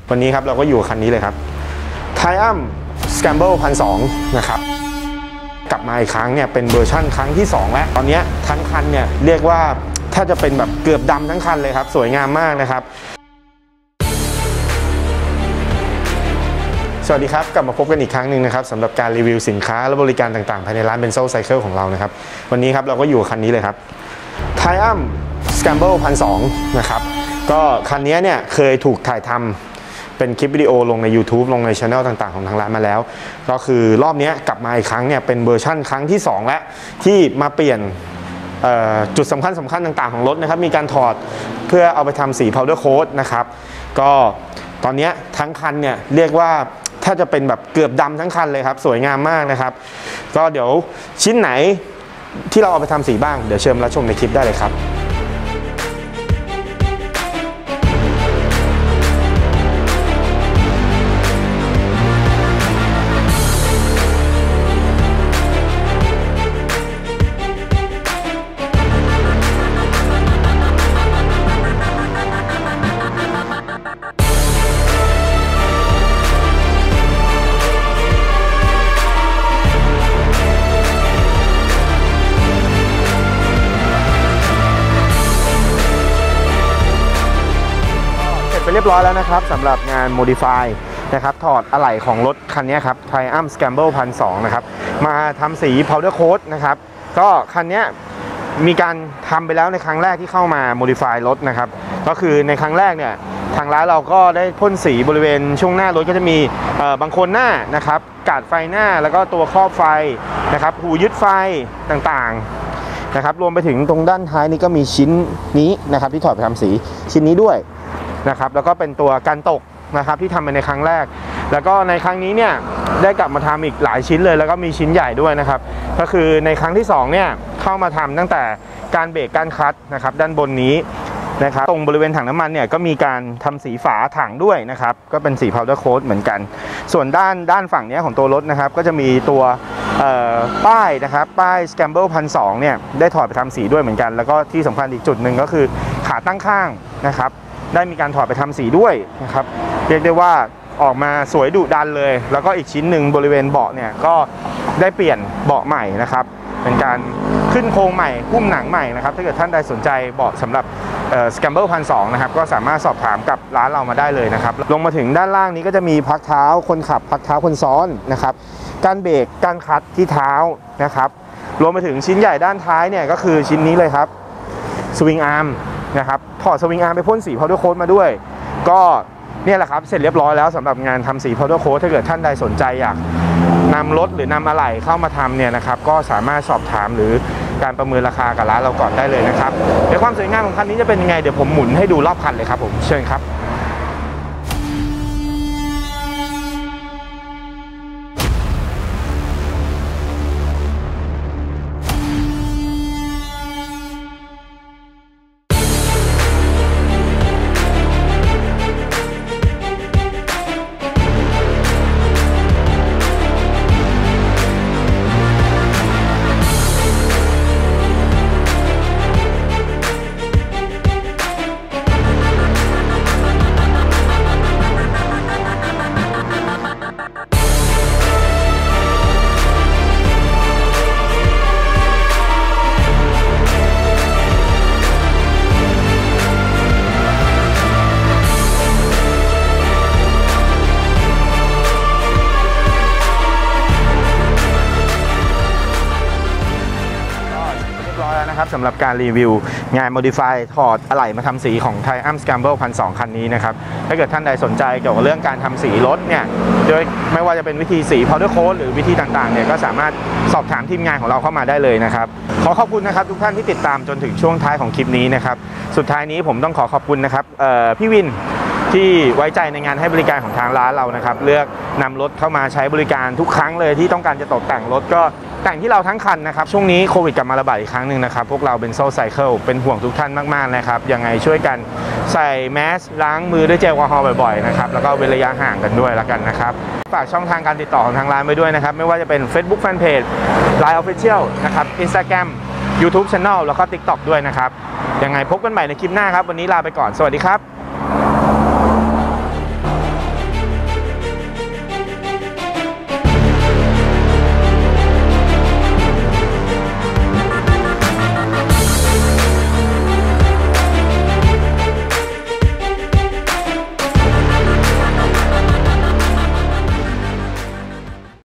วันนี้ครับเราก็อยู่คันนี้เลยครับ Triumph Scramble 1,200 นะครับกลับมาอีกครั้งเนี่ยเป็นเวอร์ชั่นครั้งที่2แล้วตอนนี้ทั้งคันเนี่ยเรียกว่าถ้าจะเป็นแบบเกือบดำทั้งคันเลยครับสวยงามมากนะครับสวัสดีครับกลับมาพบกันอีกครั้งหนึ่งนะครับสำหรับการรีวิวสินค้าและบริการต่างๆภายในร้าน Benzo Cycle ของเรานะครับวันนี้ครับเราก็อยู่คันนี้เลยครับ Triumph Scramble 1,200 นะครับก็คันนี้เนี่ยเคยถูกถ่ายทำเป็นคลิปวิดีโอลงใน YouTube ลงใน Channel ต่างๆของทางร้านมาแล้วก็คือรอบนี้กลับมาอีกครั้งเนี่ยเป็นเวอร์ชั่นครั้งที่2แล้วที่มาเปลี่ยนจุดสำคัญต่างๆของรถนะครับมีการถอดเพื่อเอาไปทำสี powder coat นะครับก็ตอนนี้ทั้งคันเนี่ยเรียกว่าถ้าจะเป็นแบบเกือบดำทั้งคันเลยครับสวยงามมากนะครับก็เดี๋ยวชิ้นไหนที่เราเอาไปทำสีบ้างเดี๋ยวเชิญรับชมในคลิปได้เลยครับเรียบร้อยแล้วนะครับสำหรับงาน Modify นะครับถอดอะไหล่ของรถคันนี้ครับ Triumph Scramble 1,200 นะครับมาทำสี Powder Coat นะครับก็คันนี้มีการทำไปแล้วในครั้งแรกที่เข้ามา Modify รถนะครับก็คือในครั้งแรกเนี่ยทางร้านเราก็ได้พ่นสีบริเวณช่วงหน้ารถก็จะมีบางคนหน้านะครับกาดไฟหน้าแล้วก็ตัวครอบไฟนะครับหูยึดไฟต่างๆนะครับรวมไปถึงตรงด้านท้ายนี้ก็มีชิ้นนี้นะครับที่ถอดไปทำสีชิ้นนี้ด้วยนะครับแล้วก็เป็นตัวกันตกนะครับที่ทำไปในครั้งแรกแล้วก็ในครั้งนี้เนี่ยได้กลับมาทำอีกหลายชิ้นเลยแล้วก็มีชิ้นใหญ่ด้วยนะครับก็คือในครั้งที่2เนี่ยเข้ามาทำตั้งแต่การเบรกการคลัตช์นะครับด้านบนนี้นะครับตรงบริเวณถังน้ำมันเนี่ยก็มีการทำสีฝาถังด้วยนะครับก็เป็นสี powder coat เหมือนกันส่วนด้านฝั่งนี้ของตัวรถนะครับก็จะมีตัวป้ายนะครับป้าย Scramble 1,200 เนี่ยได้ถอดไปทำสีด้วยเหมือนกันแล้วก็ที่สำคัญอีกจุดหนึ่งก็คือขาตั้งข้างนะครับได้มีการถอดไปทำสีด้วยนะครับเรียกได้ว่าออกมาสวยดุดันเลยแล้วก็อีกชิ้นหนึ่งบริเวณเบาะเนี่ยก็ได้เปลี่ยนเบาะใหม่นะครับเป็นการขึ้นโครงใหม่หุ้มหนังใหม่นะครับถ้าเกิดท่านใดสนใจเบาะสำหรับScramble 1,200 นะครับก็สามารถสอบถามกับร้านเรามาได้เลยนะครับลงมาถึงด้านล่างนี้ก็จะมีพักเท้าคนขับพักเท้าคนซ้อนนะครับการเบรกการคลัตช์ที่เท้านะครับรวมไปถึงชิ้นใหญ่ด้านท้ายเนี่ยก็คือชิ้นนี้เลยครับสวิงอาร์มนะครับถอดสวิงอาร์มไปพ่นสี powder coat มาด้วยก็เนี่ยแหละครับเสร็จเรียบร้อยแล้วสำหรับงานทำสี powder coat ถ้าเกิดท่านใดสนใจอยากนำรถหรือนำอะไหล่เข้ามาทำเนี่ยนะครับก็สามารถสอบถามหรือการประเมินราคากับร้านเราก่อนได้เลยนะครับเดี๋ยวความสวยงามของคันนี้จะเป็นยังไงเดี๋ยวผมหมุนให้ดูรอบคันเลยครับผมเชิญครับสำหรับการรีวิวงาน Modify ถอดอะไหล่มาทำสีของ Triumph Scramble 1,200 คันนี้นะครับถ้าเกิดท่านใดสนใจเกี่ยวกับเรื่องการทำสีรถเนี่ยโดยไม่ว่าจะเป็นวิธีสี powder coat หรือวิธีต่างๆเนี่ยก็สามารถสอบถามทีมงานของเราเข้ามาได้เลยนะครับขอขอบคุณนะครับทุกท่านที่ติดตามจนถึงช่วงท้ายของคลิปนี้นะครับสุดท้ายนี้ผมต้องขอขอบคุณนะครับพี่วินที่ไว้ใจในงานให้บริการของทางร้านเรานะครับเลือกนำรถเข้ามาใช้บริการทุกครั้งเลยที่ต้องการจะตกแต่งรถก็แต่งที่เราทั้งคันนะครับช่วงนี้โควิดกลับมาระบาดอีกครั้งหนึ่งนะครับพวกเราBenzo Cycleเป็นห่วงทุกท่านมากๆนะครับยังไงช่วยกันใส่แมสล้างมือด้วยเจลแอลกอฮอล์บ่อยๆนะครับแล้วก็เว้นระยะห่างกันด้วยแล้วกันนะครับฝากช่องทางการติดต่อของทางร้านไว้ด้วยนะครับไม่ว่าจะเป็น Facebook Fanpage Line Official นะครับ Instagram YouTube Channel แล้วก็ TikTok ด้วยนะครับยังไงพบกันใหม่ในคลิปหน้าครับวันนี้ลาไปก่อนสวัสดีครับ